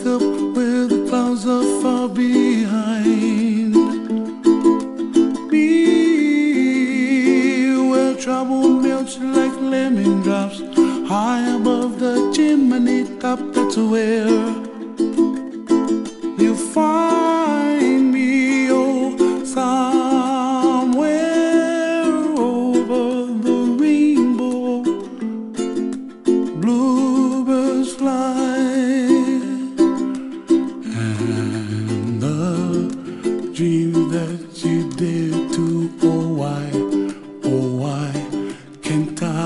wake up where the clouds are far behind me, where trouble melts like lemon drops high above the chimney top. That's where you find me, oh, somewhere over the rainbow. Bluebirds fly, and the dream that you dare to, oh why can't I?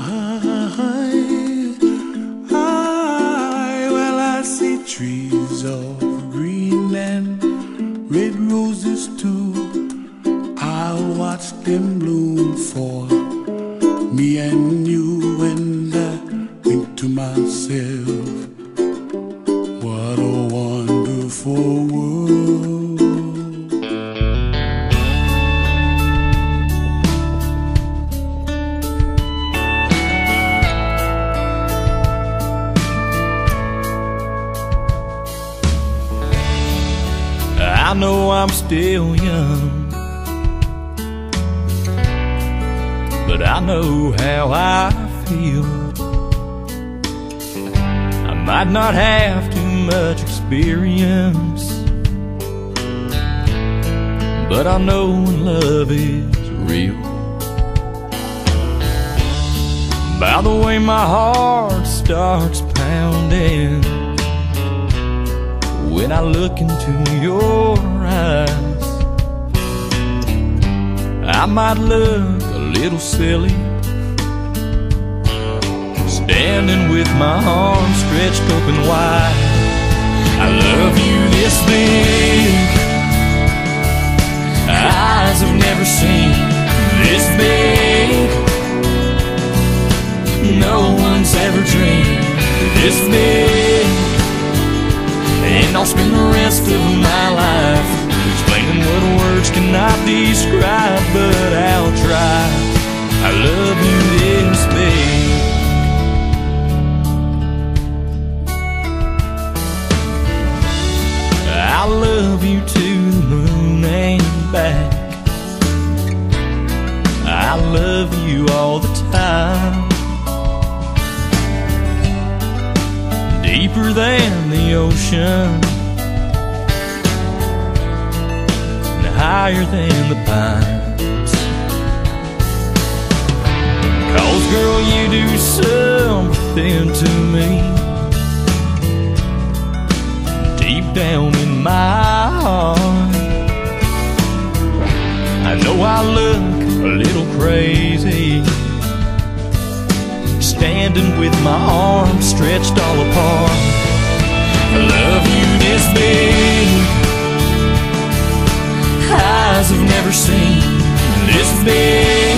Well, I see trees of green and red roses too. I'll watch them bloom for me and you, and I think to myself, what a wonderful world. I know I'm still young, but I know how I feel. I might not have too much experience, but I know when love is real. By the way my heart starts pounding when I look into your eyes, I might look a little silly, standing with my arms stretched open wide. I love you this big, eyes have never seen this big, no one's ever dreamed this big. And I'll spend the rest of my life explaining what words cannot describe, but I'll try. I love you this big. I love you to the moon and back. I love you all the time, deeper than the ocean and higher than the pines. 'Cause girl, you do something to me deep down in my heart. I know I look a little crazy, standing with my arms stretched all apart. I love you this big, eyes have never seen this big,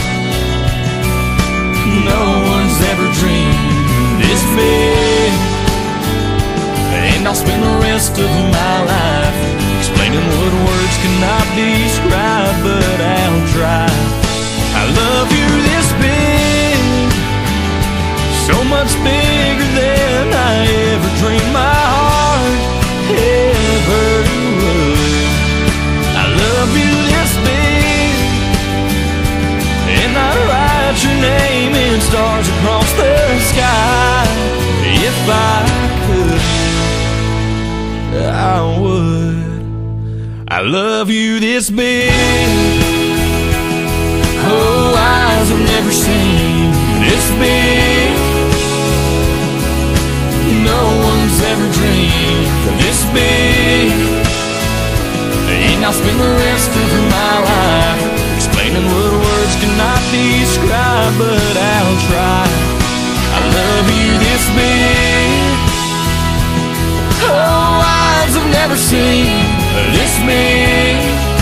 no one's ever dreamed this big. And I'll spend the rest of my life explaining what words cannot describe, but I'll try. I love you this big, so much bigger than I ever dreamed my heart ever would. I love you this big, and I'd write your name in stars across the sky. If I could, I would. I love you this big, oh, eyes have never seen this big, no one's ever dreamed this big. And I'll spend the rest of my life explaining what words cannot describe, but I'll try. I love you this big, oh, eyes have never seen this big,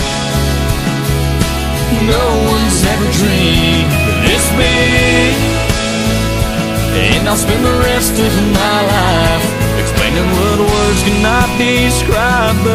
no one's ever dreamed this big. And I'll spend the rest of my life explaining what words cannot describe,